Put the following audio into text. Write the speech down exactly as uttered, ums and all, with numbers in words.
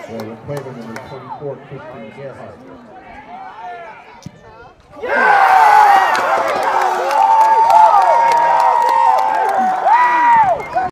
For the player number twenty-four, Christian Gerhardt. Yeah!